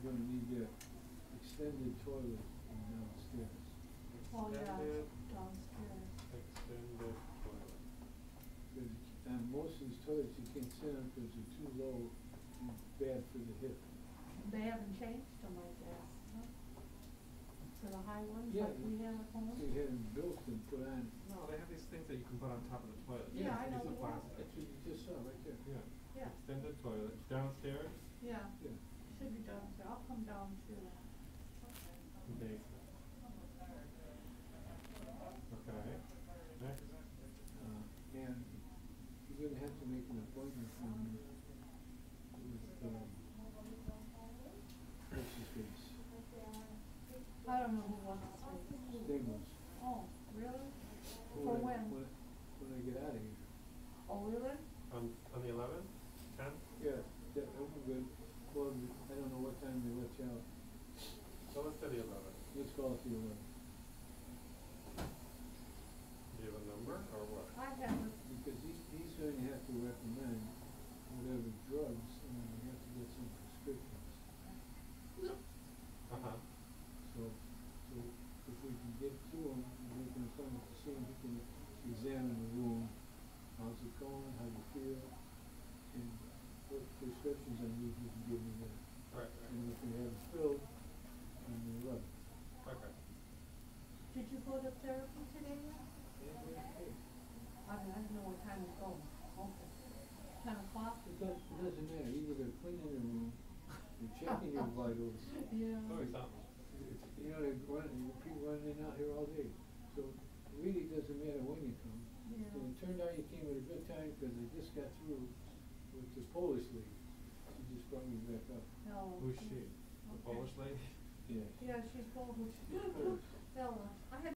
gonna need that extended toilet downstairs. Oh, yeah, Extended, downstairs. extended toilet. Cause most of these toilets you can't sit on because they're too low and bad for the hip. They haven't changed them, I guess, huh? For the high ones, Yeah, like we have at home? they had them built and put on. No, they have these things that you can put on top of the toilet. Yeah, I know These the are ones. plastic. That's what you just saw right there. Yeah. Yeah. Extended toilet. Downstairs? Yeah, Yeah. should be downstairs, I'll come down too. Basement. Okay. Next. And you're gonna have to make an appointment with, what's his face? I don't know who wants to say. Stamos. Oh, really? For when? When I get out of here. Oh, really? On the 11th? 10th? Yeah, that would be good. Well, I don't know what time they let you out. So let's do the 11th. Let's call it the 11th. Do you have a number or what? I haven't. Because he's going to have to recommend whatever drugs, and then we have to get some prescriptions. Uh-huh. So if we can get to him, and we can come to see him, he can examine the room. How's it going? How do you feel? And what prescriptions I need, he can give me that. Right. And we can have it filled on the 11th. Okay. Did you go to therapy today yet? Okay. I didn't know what time to go. Okay. 10 o'clock? It doesn't matter. Either they're cleaning the room, they're checking your vitals. Yeah. Oh, he's something. You know, people running in and out here all day. So it really doesn't matter when you come. Yeah. And it turned out you came at a good time because I just got through with the Polish lady. She just brought me back up. No. Who's she? The Okay. Polish lady? Yeah. Yeah, she's Polish. Polish. Ella. I had